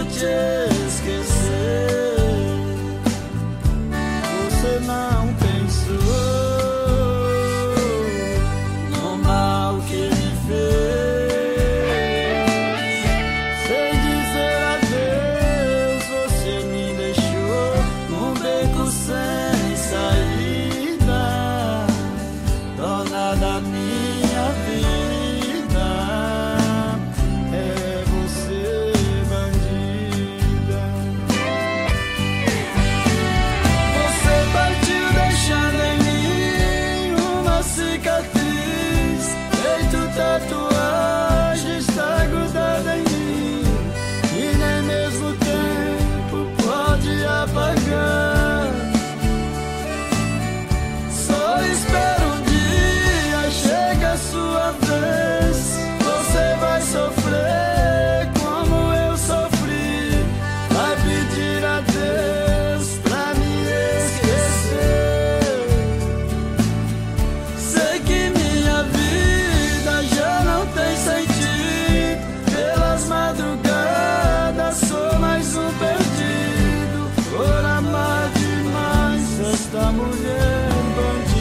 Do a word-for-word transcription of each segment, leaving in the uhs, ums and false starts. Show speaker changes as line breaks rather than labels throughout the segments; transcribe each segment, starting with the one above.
tento te esquecer. Você não pensou no mal que me fez. Sem dizer adeus, você me deixou num beco sem saída, dona da minha vida. É você, bandida. Você partiu deixando em mim uma cicatriz, feito tatuagem, está grudada em mim, e nem mesmo o tempo pode apagar. Só espero um dia chega a sua vez. Você vai sofrer como eu sofri, vai pedir a Deus pra me esquecer. Sei que minha vida já não tem sentido, pelas madrugadas sou mais um perdido, por amar demais esta mulher bandida.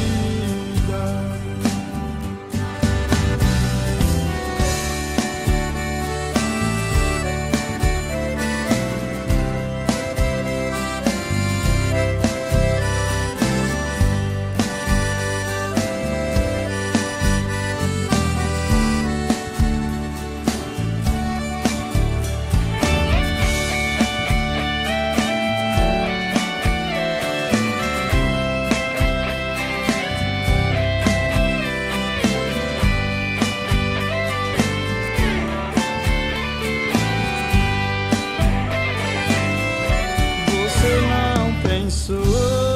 Você não pensou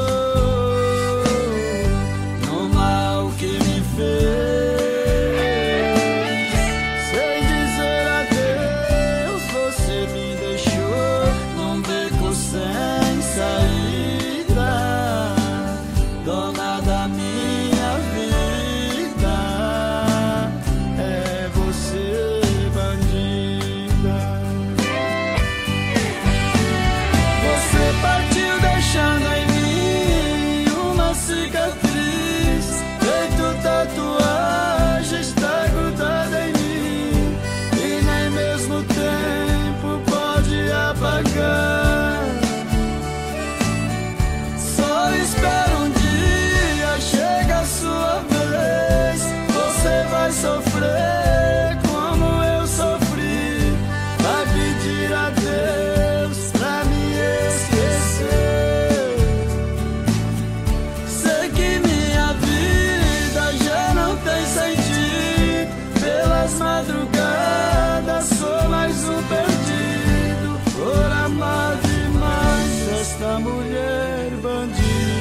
no mal que me fez. Sem dizer adeus, você me deixou num beco sem saída, dona da minha vida. É você, bandida. Você partiu deixando em mim uma cicatriz, feito tatuagem, está grudada em mim, e nem mesmo o tempo pode apagar. Só espero um dia chega a sua vez. Você vai sofrer como eu sofri, vai pedir a Deus pra me esquecer. Sei que minha vida já não tem sentido, pelas madrugadas sou mais um perdido, por amar demais esta mulher bandida.